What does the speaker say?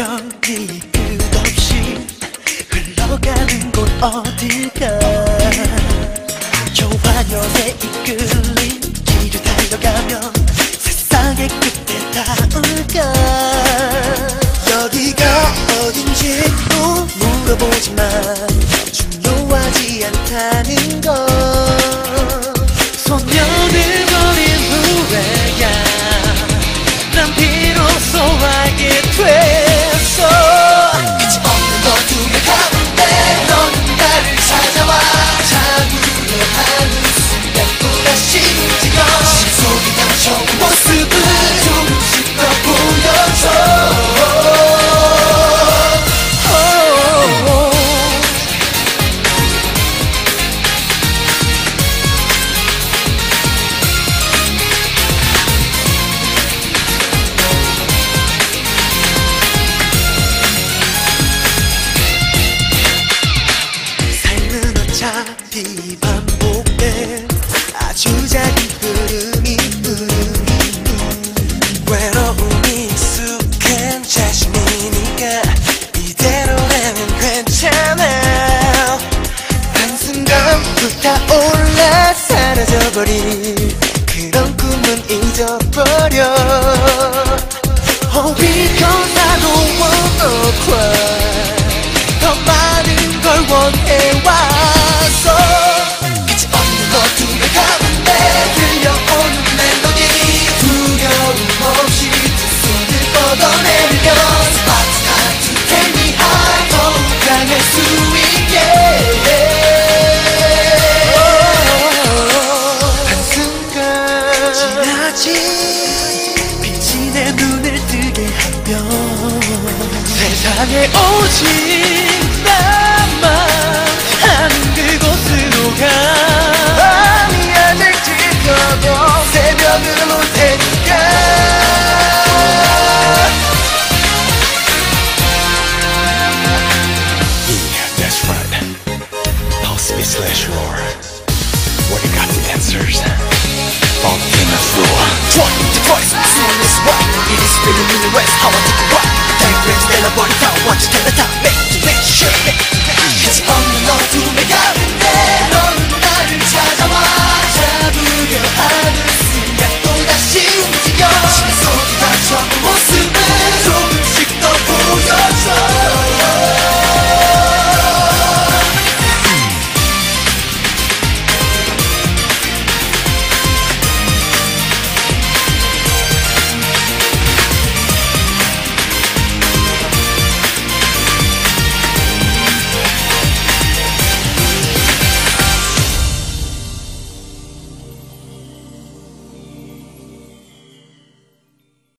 별이 끝없이 흘러가는 곳 어딜까. 교환연에 이끌린 길을 달려가면 세상의 끝에 닿을까. 여기가 어딘지 또 물어보지만 중요하지 않다는 걸. 소년을 버린 후에야 난 비로소 알게 됐어. 끝이 없는 어둠의 가운데 너는 나를 찾아와. 자구려 하는 순간 또다시 움직여. 속에 감춰온 모습을 조금씩 더 보여줘. 어차피 반복된 아주 작은 흐름이 외로움이 익숙한 자신이니까 이대로라면 괜찮아. 한순간 불타올라 사라져버린 그런 꿈은 잊어버려. Oh, because I don't wanna cry. 더 많은 걸 원해왔어. 끝이 없는 어둠의 가운데 들려오는 멜로디. 두려움 없이 두 손을 뻗어내면 Sparks time to take me high. 더욱 강할 수 있게. 한순간 지나친 빛이 내 눈을 뜨게 하면 세상에 오직 나만 아는 그곳으로 가. 밤이 아직 지켜도 새벽은 올 테니까. Yeah, that's right. Possibly slash roar. Where you got the answers? On the floor. Join the voice, soon is right. It is spinning in the west. I want to go right. Time frames 내려버린 다 watch tell the time. Make sure. 끝이 없는 어둠의 가